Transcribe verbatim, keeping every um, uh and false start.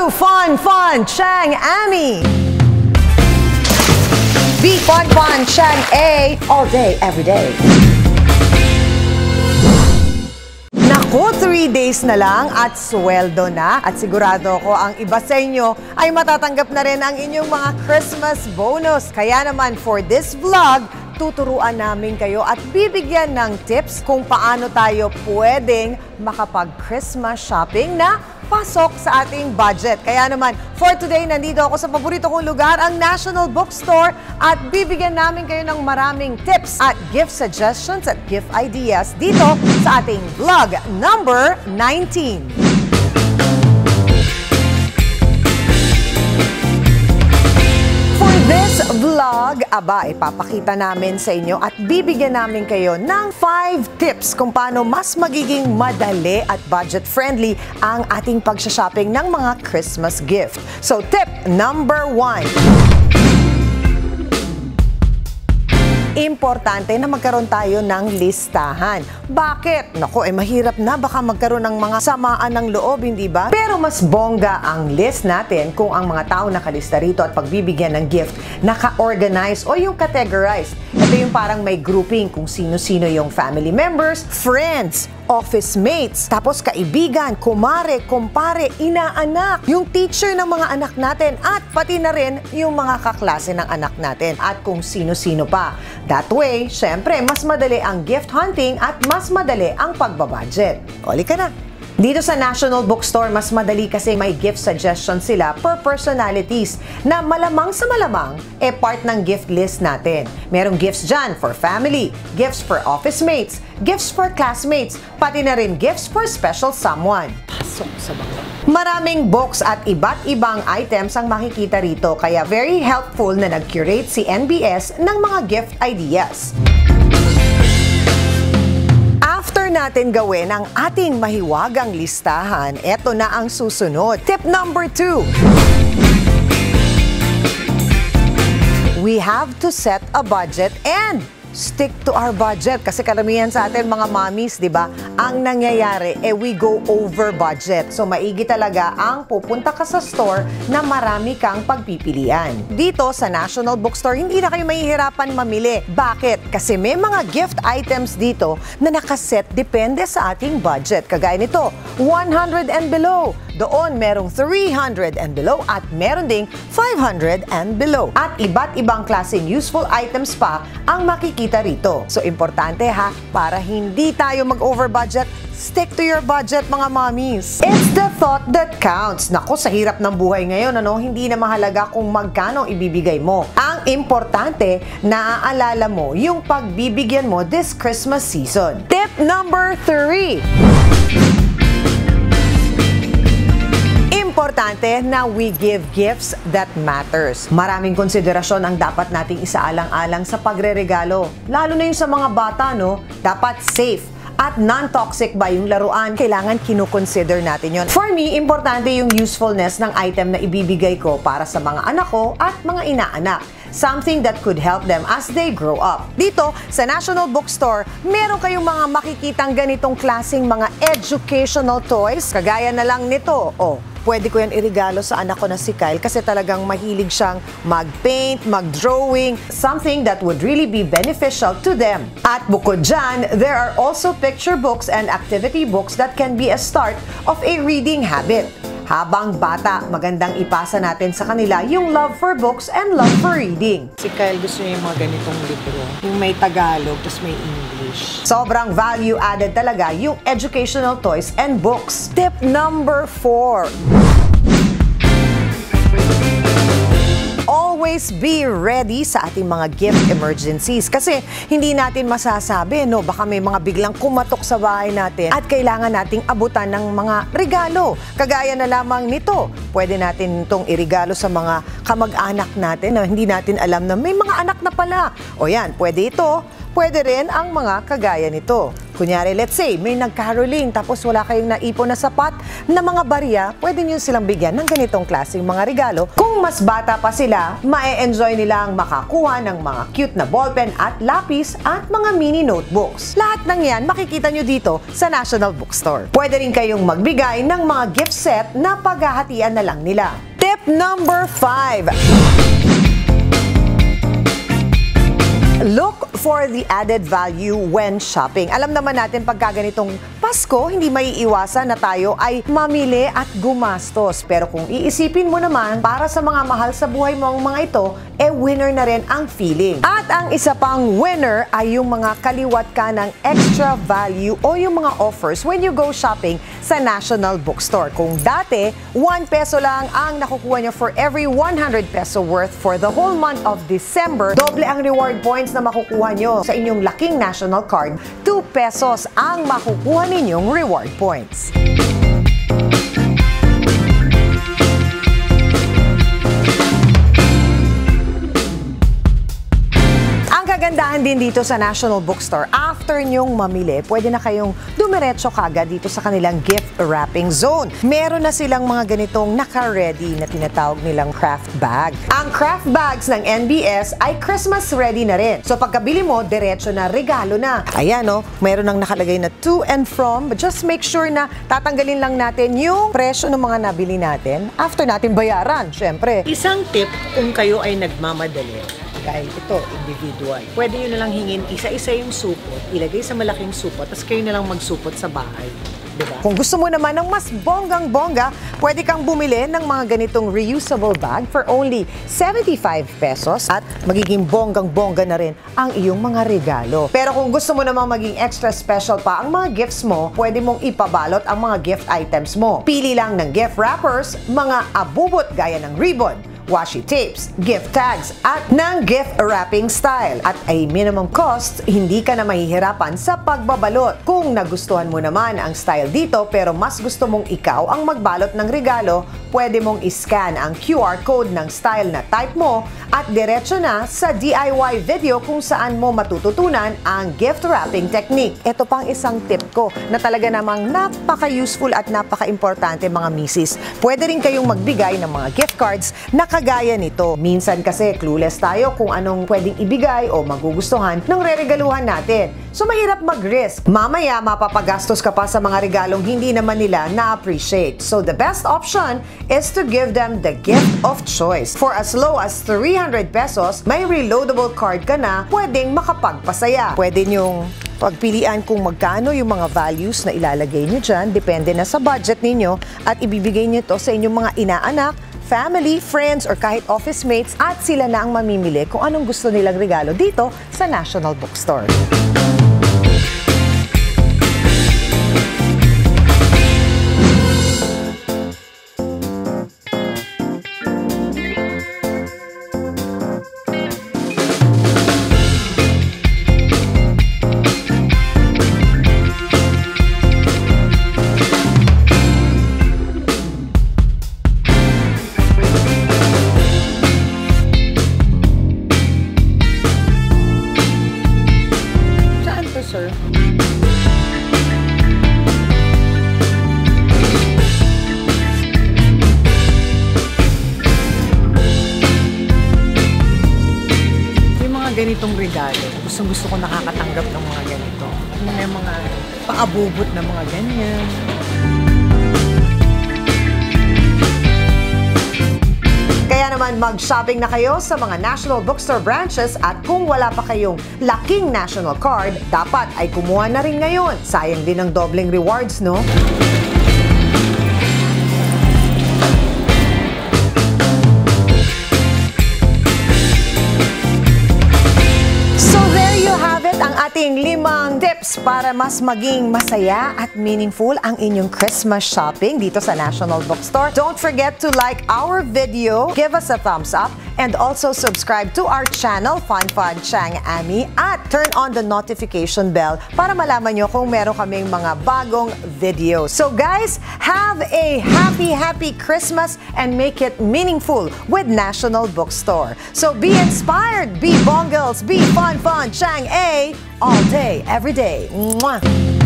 to Fun Fun Tyang A. B Fun Fun Tyang A, all day, every day. Naku, three days na lang at sweldo na. At sigurado ko ang iba sa inyo ay matatanggap na rin ang inyong mga Christmas bonus. Kaya naman for this vlog, tuturuan namin kayo at bibigyan ng tips kung paano tayo pwedeng makapag-Christmas shopping na pasok sa ating budget. Kaya naman, for today, nandito ako sa paborito kong lugar, ang National Bookstore, at bibigyan namin kayo ng maraming tips at gift suggestions at gift ideas dito sa ating vlog number nineteen. This vlog, aba, ipapakita namin sa inyo at bibigyan namin kayo ng five tips kung paano mas magiging madali at budget-friendly ang ating pagsha-shopping ng mga Christmas gift. So, tip number one. Importante na magkaroon tayo ng listahan. Bakit? Naku, eh mahirap na baka magkaroon ng mga samaan ng loob, hindi ba? Pero mas bongga ang list natin kung ang mga tao nakalista rito at pagbibigyan ng gift, naka-organize o yung categorize. Ito yung parang may grouping kung sino-sino yung family members, friends, office mates, tapos kaibigan, kumare, kumpare, inaanak, yung teacher ng mga anak natin at pati na rin yung mga kaklase ng anak natin at kung sino-sino pa. That way, syempre, mas madali ang gift hunting at mas madali ang pagbabudget. Oli ka na! Dito sa National Bookstore, mas madali kasi may gift suggestions sila per personalities na malamang sa malamang e part ng gift list natin. Merong gifts dyan for family, gifts for office mates, gifts for classmates, pati na rin gifts for special someone. Pasok sa bangko. Maraming books at iba't ibang items ang makikita rito, kaya very helpful na nag-curate si N B S ng mga gift ideas. After natin gawin ang ating mahiwagang listahan, eto na ang susunod. Tip number two. We have to set a budget and stick to our budget. Kasi karamihan sa atin mga mommies, di ba? Ang nangyayari, eh we go over budget. So maigi talaga ang pupunta ka sa store na marami kang pagpipilian. Dito sa National Bookstore, hindi na kayo mahihirapan mamili. Bakit? Kasi may mga gift items dito na nakaset depende sa ating budget. Kagaya nito, one hundred and below. Doon merong three hundred and below at meron ding five hundred and below. At iba't ibang klaseng useful items pa ang makikita rito. So, importante ha, para hindi tayo mag-over budget, stick to your budget mga mommies. It's the thought that counts. Naku, sa hirap ng buhay ngayon, ano, hindi na mahalaga kung magkano ibibigay mo. Ang importante, naaalala mo yung pagbibigyan mo this Christmas season. Tip number three. Importante na we give gifts that matters. Maraming konsiderasyon ang dapat nating isaalang-alang sa pagre-regalo. Lalo na yung sa mga bata, no? Dapat safe at non-toxic ba yung laruan? Kailangan kinoconsider natin yon. For me, importante yung usefulness ng item na ibibigay ko para sa mga anak ko at mga inaanak. Something that could help them as they grow up. Dito, sa National Bookstore, meron kayong mga makikitang ganitong klaseng mga educational toys. Kagaya na lang nito. Oh, pwede ko yan irigalo sa anak ko na si Kyle kasi talagang mahilig siyang mag-paint, mag-drawing, something that would really be beneficial to them. At bukod dyan, there are also picture books and activity books that can be a start of a reading habit. Habang bata, magandang ipasa natin sa kanila yung love for books and love for reading. Si Kyle gusto niya yung mga ganitong libro. Yung may Tagalog, tapos may English. Sobrang value added talaga yung educational toys and books. Tip number four. Always be ready sa ating mga gift emergencies. Kasi hindi natin masasabi, no? Baka may mga biglang kumatok sa bahay natin at kailangan nating abutan ng mga regalo. Kagaya na lamang nito. Pwede natin itong irigalo sa mga kamag-anak natin na hindi natin alam na may mga anak na pala. O yan, pwede ito. Pwede rin ang mga kagaya nito. Kunyari, let's say, may nag-caroling tapos wala kayong naipon na sapat na mga barya, pwede nyo silang bigyan ng ganitong klaseng mga regalo. Kung mas bata pa sila, ma-enjoy nilang makakuha ng mga cute na ballpen at lapis at mga mini notebooks. Lahat ng yan makikita nyo dito sa National Bookstore. Pwede rin kayong magbigay ng mga gift set na paghahatian na lang nila. Tip number five. Look for the added value when shopping. Alam naman natin pagka ganitong Pasko, hindi maiiwasan na tayo ay mamili at gumastos. Pero kung iisipin mo naman, para sa mga mahal sa buhay mo ang mga ito, eh winner na rin ang feeling. At ang isa pang winner ay yung mga kaliwat ka ng extra value o yung mga offers when you go shopping sa National Bookstore. Kung dati, one peso lang ang nakukuha nyo for every one hundred peso worth for the whole month of December, doble ang reward points na makukuha nyo sa inyong laking national card, two pesos ang makukuha ninyong reward points. Kagandahan din dito sa National Bookstore, after nyong mamili, pwede na kayong dumiretso kagad dito sa kanilang gift wrapping zone. Meron na silang mga ganitong naka-ready na tinatawag nilang craft bag. Ang craft bags ng N B S ay Christmas ready na rin. So pagkabili mo, diretso na, regalo na. Ayan o, meron nang nakalagay na to and from, but just make sure na tatanggalin lang natin yung presyo ng mga nabili natin after natin bayaran, syempre. Isang tip kung kayo ay nagmamadali. Dahil ito, individual. Pwede nyo nalang hingin isa-isa yung supot, ilagay sa malaking supot, tapos kayo nalang magsupot sa bahay. Diba? Kung gusto mo naman ng mas bonggang-bongga, pwede kang bumili ng mga ganitong reusable bag for only seventy-five pesos at magiging bonggang-bongga na rin ang iyong mga regalo. Pero kung gusto mo namang maging extra special pa ang mga gifts mo, pwede mong ipabalot ang mga gift items mo. Pili lang ng gift wrappers, mga abubot gaya ng ribbon, washi tapes, gift tags, at ng gift wrapping style. At ay minimum cost, hindi ka na mahihirapan sa pagbabalot. Kung nagustuhan mo naman ang style dito pero mas gusto mong ikaw ang magbalot ng regalo, pwede mong iscan ang Q R code ng style na type mo at diretso na sa D I Y video kung saan mo matututunan ang gift wrapping technique. Ito pang isang tip ko na talaga namang napaka-useful at napaka-importante mga misis. Pwede rin kayong magbigay ng mga gift cards na kagaya nito. Minsan kasi clueless tayo kung anong pwedeng ibigay o magugustuhan ng re-regaluhan natin. So mahirap mag-risk. Mamaya mapapagastos ka pa sa mga regalong hindi naman nila na-appreciate. So the best option is to give them the gift of choice. For as low as three hundred pesos, may reloadable card ka na pwedeng makapagpasaya. Pwede nyong pagpilian kung magkano yung mga values na ilalagay nyo dyan. Depende na sa budget ninyo at ibibigay nyo to sa inyong mga inaanak, family, friends, or kahit office mates at sila na ang mamimili kung anong gusto nilang regalo dito sa National Bookstore. Sir. Yung mga ganitong regalo, gustong gusto ko nakakatanggap ng mga ganito. May mga paabubot na mga ganyan. Kaya naman mag-shopping na kayo sa mga National Bookstore branches at kung wala pa kayong laking national card, dapat ay kumuha na rin ngayon. Sayang din ang dobleng rewards, no? So there you have it, ang ating limang tips para mas maging masaya at meaningful ang inyong Christmas shopping dito sa National Bookstore. Don't forget to like our video, give us a thumbs up, And also subscribe to our channel, Fun Fun Tyang A, at turn on the notification bell para malaman nyo kung meron kaming mga bagong videos. So guys, have a happy, happy Christmas and make it meaningful with National Bookstore. So be inspired, be bonggelles, be Fun Fun Tyang A all day, every day. Mwah!